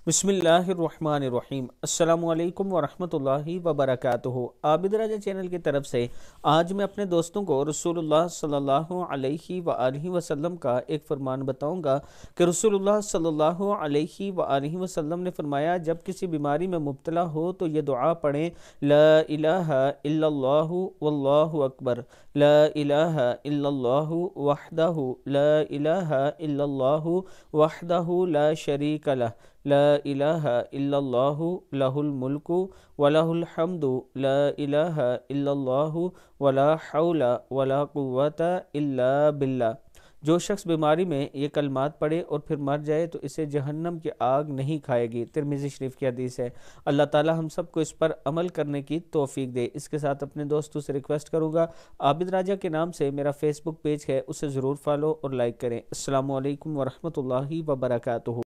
बिस्मिल्लाहिर्रहमानिर्रहीम। अस्सलामुअलैकुम वरहमतुल्लाहि वबरकातुहू। आबिद राजा चैनल की तरफ से आज मैं अपने दोस्तों को रसूलुल्लाह सल्लल्लाहु अलैहि वआलिहि वसल्लम का एक फरमान बताऊंगा कि रसूलुल्लाह सल्लल्लाहु अलैहि वआलिहि वसल्लम ने फरमाया, जब किसी बीमारी में मुब्तला हो तो ये दुआ पढ़ें, ला इलाहा इल्लल्लाहु वल्लाहु अकबर, ला इलाहा इल्लल्लाहु वहदहु, ला इलाहा इल्लल्लाहु वहदहु ला शरीक लह, ला इलाहा इल्लल्लाहु लहुल मुल्कु वलहुल हम्दु, ला इलाहा इल्लल्लाहु वला हौला वला कुव्वता इल्ला बिल्लाह। जो शख्स बीमारी में ये कलमात पढ़े और फिर मर जाए तो इसे जहन्नम की आग नहीं खाएगी। तिरमिज़ी शरीफ की हदीस है। अल्लाह ताला हम सबको इस पर अमल करने की तौफीक दे। इसके साथ अपने दोस्तों से रिक्वेस्ट करूँगा, आबिद राजा के नाम से मेरा फेसबुक पेज है, उसे ज़रूर फॉलो और लाइक करें। अस्सलामु अलैकुम वरहमतुल्लाहि वबरकातुहू।